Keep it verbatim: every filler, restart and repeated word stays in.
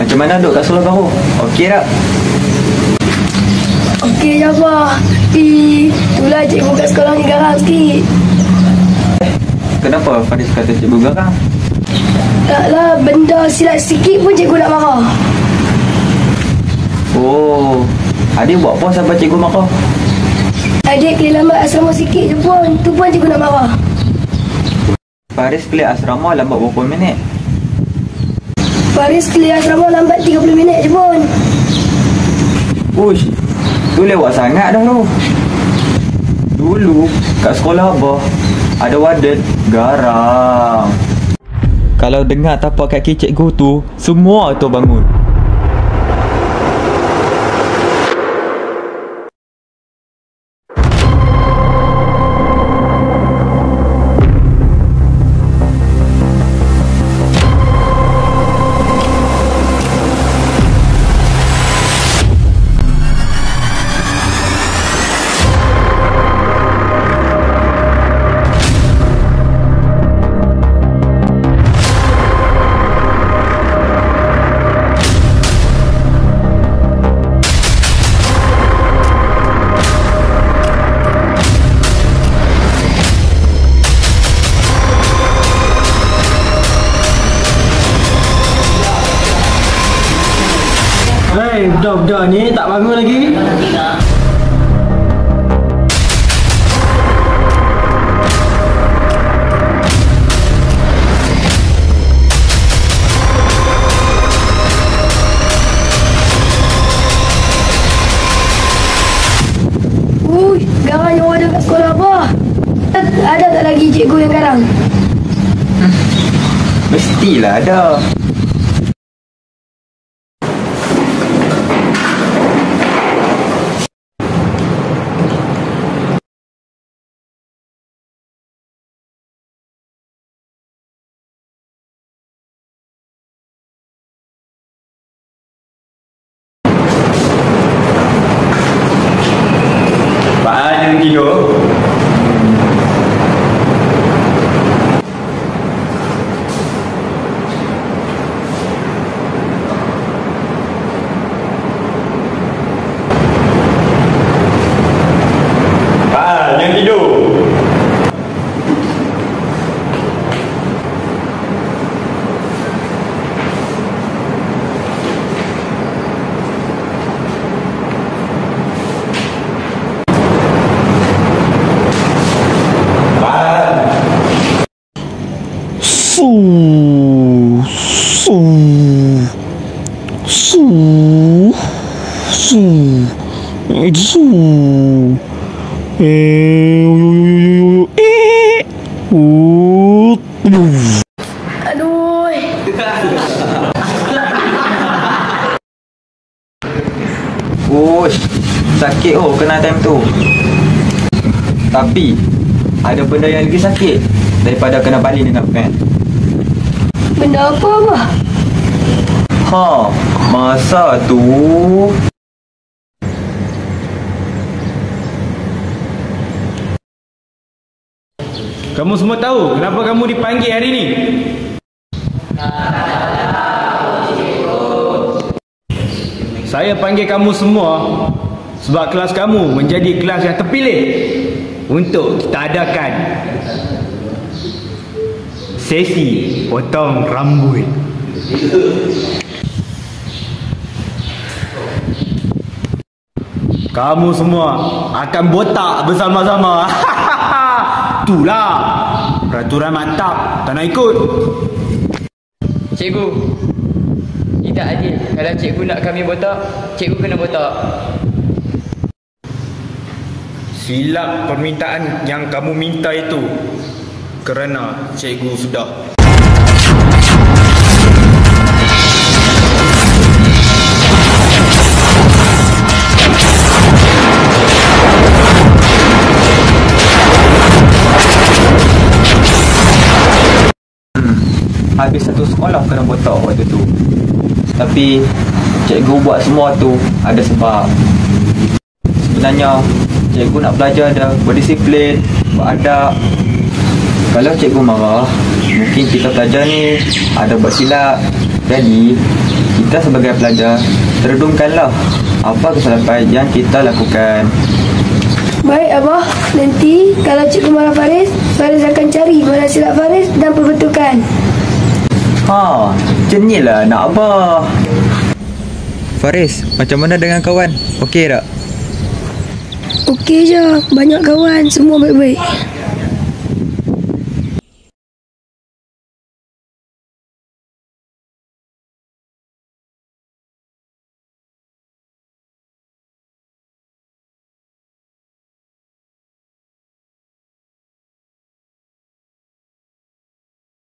Macam mana duduk kat sekolah baru? Okey tak? Okey je abah. Ih, itulah cikgu kat sekolah ni garang sikit. Eh, kenapa Faris kata cikgu garang? Taklah, benda silap sikit pun cikgu nak marah. Oh, adik buat apa sampai cikgu marah? Adik kena lambat asrama sikit je pun, tu pun cikgu nak marah. Faris clear asrama lambat berapa minit? Faris clear asrama lambat tiga puluh minit je pun. Uish, tu lewat sangat dah tu. Dulu kat sekolah abah ada warden garang. Kalau dengar tapak kaki cikgu tu, semua tu bangun. Hei, budak-budak ni tak bangun lagi? Ui, garang yang ada kat sekolah abah. Ada tak lagi cikgu yang garang? Mestilah ada. Tidur. Pak, jangan tidur. Su, su, su, su, su, eh, eh, uh, Aduh. Uish, sakit oh kena time tu. Tapi ada benda yang lagi sakit daripada kena baling dengan pen. Benda apa abah? Ha, masa tu Kamu semua tahu kenapa kamu dipanggil hari ni? Saya panggil kamu semua sebab kelas kamu menjadi kelas yang terpilih untuk kita adakan sesi potong rambut. Kamu semua akan botak bersama-sama. Itulah peraturan mantap. Tak nak ikut? Cikgu, tidak adil. Kalau cikgu nak kami botak, cikgu kena botak. Silap permintaan yang kamu minta itu kerana cikgu sudah. habis satu sekolah kena botak waktu tu. Tapi cikgu buat semua tu ada sebab. Sebenarnya cikgu nak belajar dah berdisiplin, beradab. Kalau cikgu marah, mungkin kita belajar ni ada buat silap. Jadi kita kita sebagai pelajar terdenungkanlah apa kesalahan yang kita lakukan. Baik Abah, nanti kalau cikgu marah Faris, Faris akan cari mana silap Faris dan perbetulkan. Ha, macam ni lah nak Abah. Faris, macam mana dengan kawan? Okey tak? Okey je, banyak kawan, semua baik-baik.